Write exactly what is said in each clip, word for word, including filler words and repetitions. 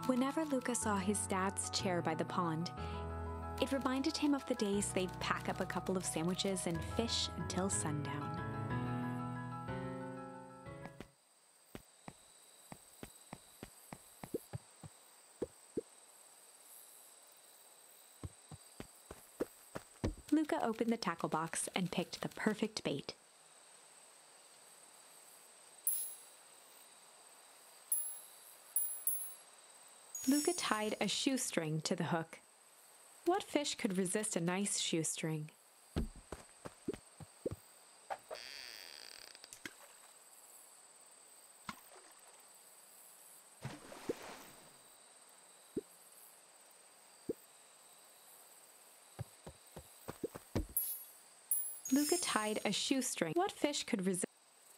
Whenever Luca saw his dad's chair by the pond, it reminded him of the days they'd pack up a couple of sandwiches and fish until sundown. Luca opened the tackle box and picked the perfect bait. Luca tied a shoestring to the hook. What fish could resist a nice shoestring? Luca tied a shoestring. What fish could resist?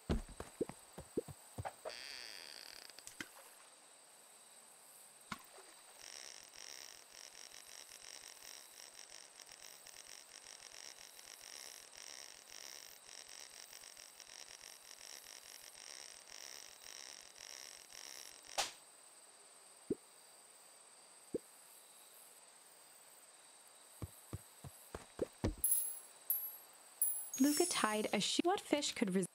Luca tied a shoe. What fish could resist?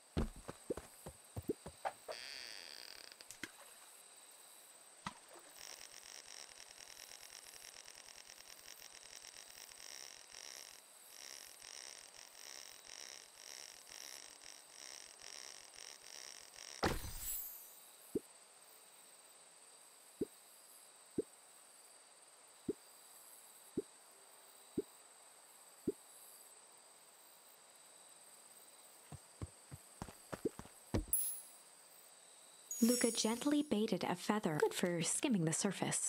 Luca gently baited a feather, good for skimming the surface.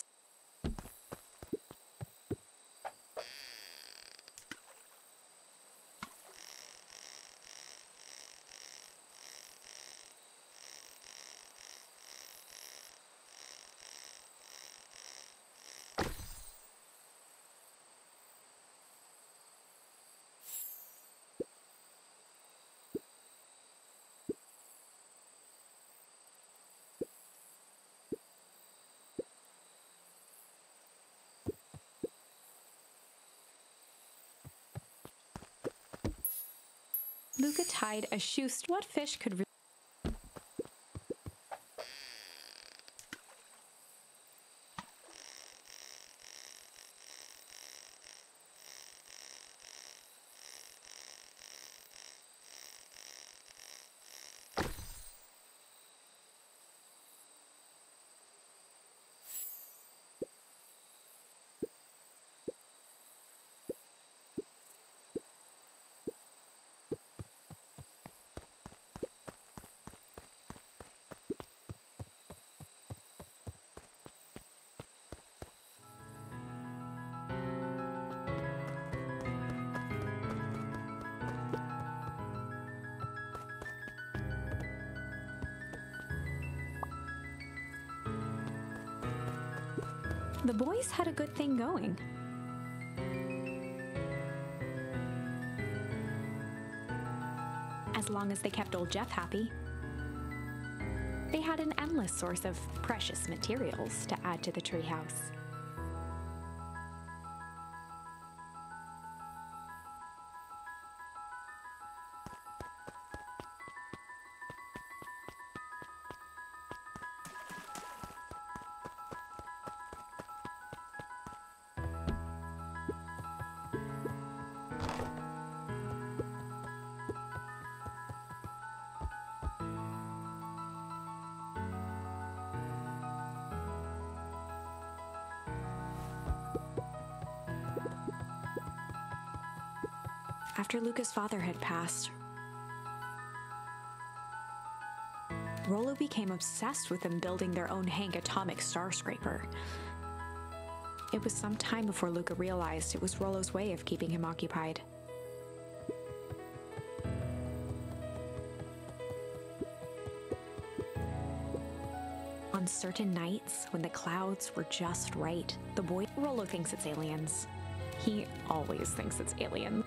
Luca tied a shoestring. What fish could resist? The boys had a good thing going. As long as they kept old Jeff happy, they had an endless source of precious materials to add to the treehouse. After Luca's father had passed, Rollo became obsessed with them building their own Hank atomic star scraper. It was some time before Luca realized it was Rollo's way of keeping him occupied. On certain nights, when the clouds were just right, the boy Rollo thinks it's aliens. He always thinks it's aliens.